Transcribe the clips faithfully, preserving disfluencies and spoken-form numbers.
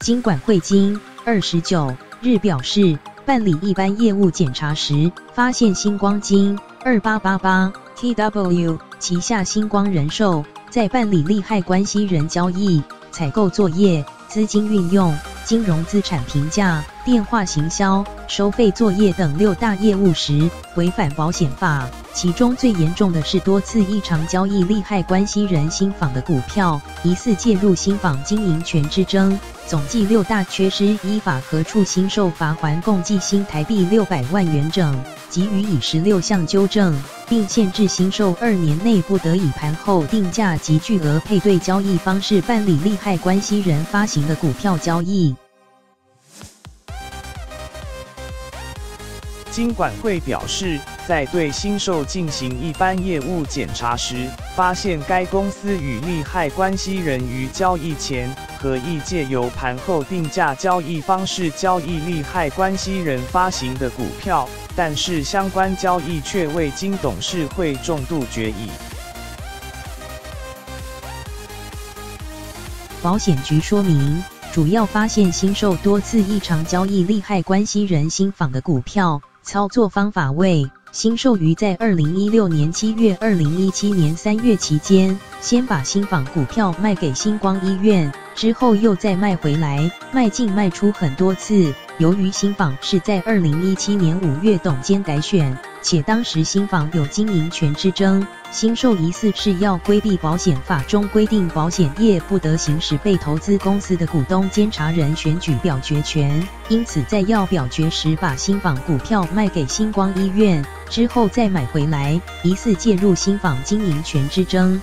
金管会今二十九日表示，办理一般业务检查时，发现星光金二八八八 T W 旗下星光人寿在办理利害关系人交易、采购作业、资金运用、金融资产评价、电话行销、收费作业等六大业务时，违反保险法。其中最严重的是多次异常交易利害关系人新房的股票，疑似介入新房经营权之争，总计六大缺失，依法核处新售罚锾共计新台币六百万元整，给予以十六项纠正，并限制新售二年内不得以盘后定价及巨额配对交易方式办理利害关系人发行的股票交易。 金管会表示，在对新售进行一般业务检查时，发现该公司与利害关系人于交易前合意借由盘后定价交易方式交易利害关系人发行的股票，但是相关交易却未经董事会重度决议。 保险局说明，主要发现新售多次异常交易利害关系人新房的股票，操作方法为：新售于在二零一六年七月、二零一七年三月期间，先把新房股票卖给星光医院，之后又再卖回来，卖进卖出很多次。由于新房是在二零一七年五月董监改选，且当时新房有经营权之争，新售疑似是要规避保险法中规定保险业不得行使被投资公司的股东监察人选举表决权，因此在要表决时把新房股票卖给星光医院，之后再买回来，疑似介入新房经营权之争。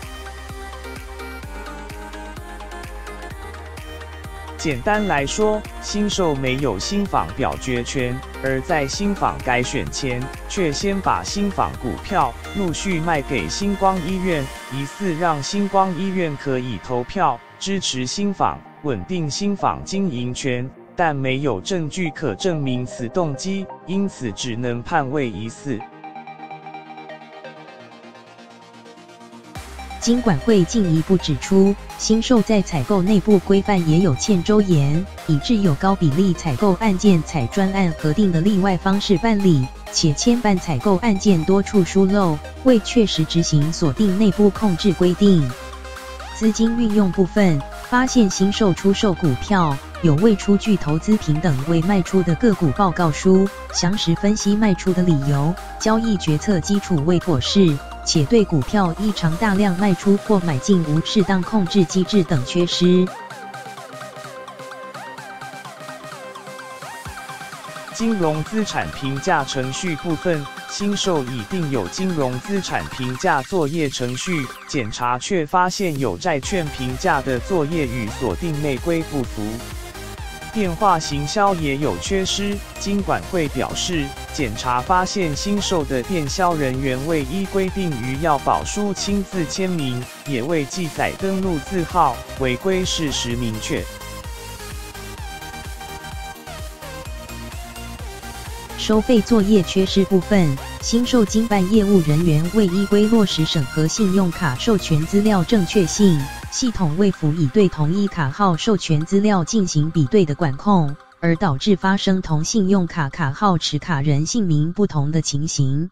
简单来说，新售没有新房表决权，而在新房改选前，却先把新房股票陆续卖给星光医院，疑似让星光医院可以投票支持新房，稳定新房经营权，但没有证据可证明此动机，因此只能判为疑似。 金管会进一步指出，新售在采购内部规范也有欠周延，以致有高比例采购案件采专案核定的例外方式办理，且牵办采购案件多处疏漏，未确实执行锁定内部控制规定。资金运用部分，发现新售出售股票有未出具投资平等未卖出的个股报告书，详实分析卖出的理由，交易决策基础未妥适，且对股票异常大量卖出或买进无适当控制机制等缺失。 金融资产评价程序部分，新售已定有金融资产评价作业程序，检查却发现有债券评价的作业与锁定内规不符。电话行销也有缺失，金管会表示，检查发现新售的电销人员未依规定于要保书亲自签名，也未记载登录字号，违规事实明确。 收费作业缺失部分，新售经办业务人员未依规落实审核信用卡授权资料正确性，系统未辅以对同一卡号授权资料进行比对的管控，而导致发生同信用卡卡号持卡人姓名不同的情形。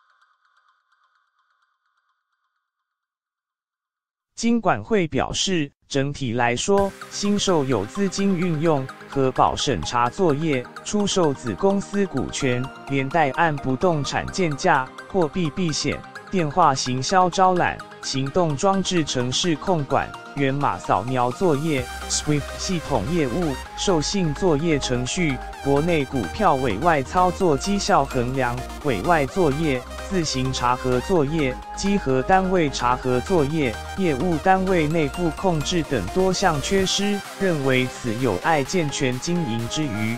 金管会表示，整体来说，新售有资金运用、核保审查作业、出售子公司股权，连带按不动产建价、货币避险、电话行销招揽、行动装置程式控管、源码扫描作业、S W I F T 系统业务、授信作业程序、国内股票委外操作绩效衡量、委外作业、自行查核作业、稽核单位查核作业、业务单位内部控制等多项缺失，认为此有碍健全经营之余。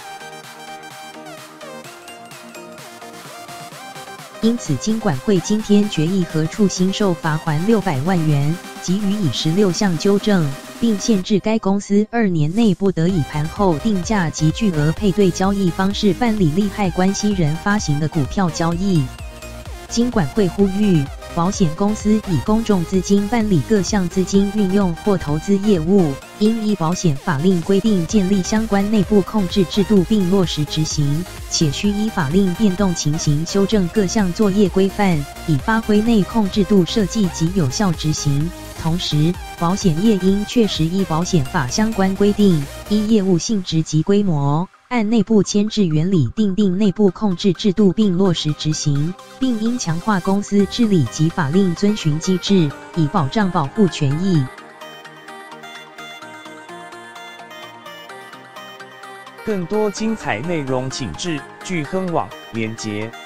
因此，金管会今天决议核处新售罚锾六百万元，给予以十六项纠正，并限制该公司二年内不得以盘后定价及巨额配对交易方式办理利害关系人发行的股票交易。金管会呼吁，保险公司以公众资金办理各项资金运用或投资业务， 应依保险法令规定建立相关内部控制制度并落实执行，且需依法令变动情形修正各项作业规范，以发挥内控制度设计及有效执行。同时，保险业应确实依保险法相关规定，依业务性质及规模，按内部牵制原理订定内部控制制度并落实执行，并应强化公司治理及法令遵循机制，以保障保护权益。 更多精彩内容请至钜亨网连结。